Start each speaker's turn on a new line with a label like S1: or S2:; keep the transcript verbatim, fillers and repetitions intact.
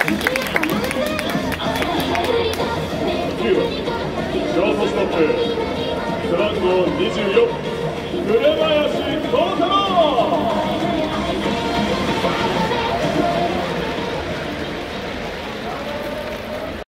S1: ショートストップ背番号にじゅうよん